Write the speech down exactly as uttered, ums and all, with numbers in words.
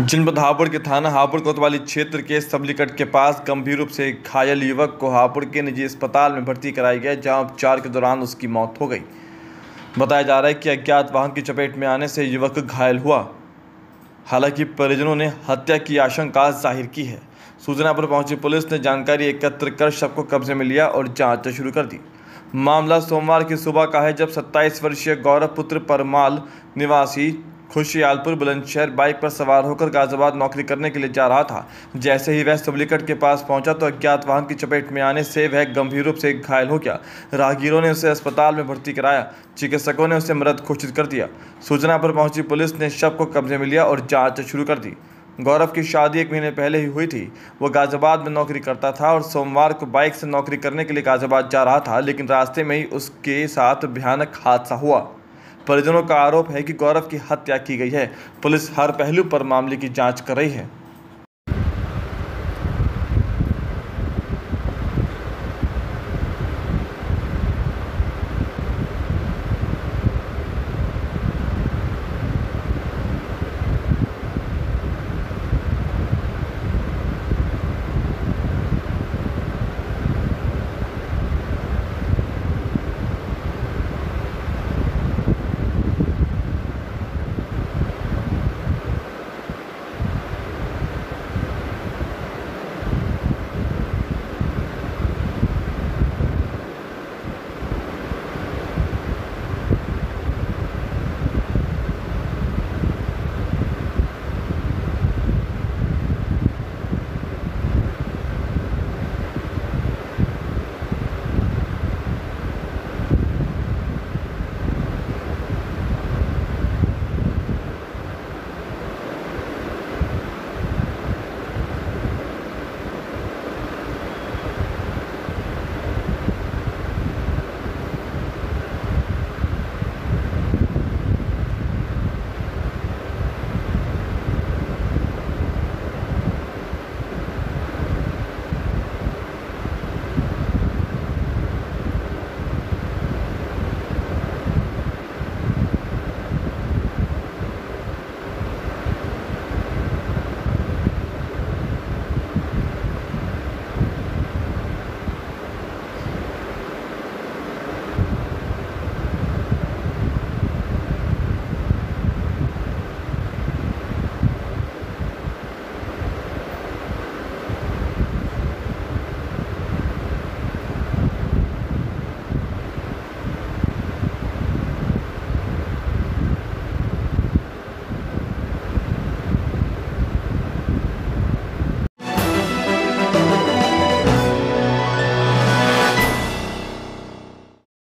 जनपद हापुड़ के थाना हापुड़ कोतवाली क्षेत्र के सबलीकट के पास गंभीर रूप से घायल युवक को हापुड़ के निजी अस्पताल में भर्ती कराया गया, जहां उपचार के दौरान उसकी मौत हो गई। बताया जा रहा है कि अज्ञात वाहन की चपेट में आने से युवक घायल हुआ। हालांकि परिजनों ने हत्या की आशंका जाहिर की है। सूचना पर पहुंची पुलिस ने जानकारी एकत्र कर शव को कब्जे में लिया और जांच शुरू कर दी। मामला सोमवार की सुबह का है, जब सत्ताईस वर्षीय गौरव पुत्र परमाल निवासी खुशियालपुर बुलंदशहर बाइक पर सवार होकर गाजियाबाद नौकरी करने के लिए जा रहा था। जैसे ही वह सबलीकट के पास पहुंचा तो अज्ञात वाहन की चपेट में आने से वह गंभीर रूप से घायल हो गया। राहगीरों ने उसे अस्पताल में भर्ती कराया। चिकित्सकों ने उसे मृत घोषित कर दिया। सूचना पर पहुंची पुलिस ने शव को कब्जे में लिया और जाँच शुरू कर दी। गौरव की शादी एक महीने पहले ही हुई थी। वो गाजियाबाद में नौकरी करता था और सोमवार को बाइक से नौकरी करने के लिए गाजियाबाद जा रहा था, लेकिन रास्ते में ही उसके साथ भयानक हादसा हुआ। परिजनों का आरोप है कि गौरव की हत्या की गई है। पुलिस हर पहलू पर मामले की जांच कर रही है।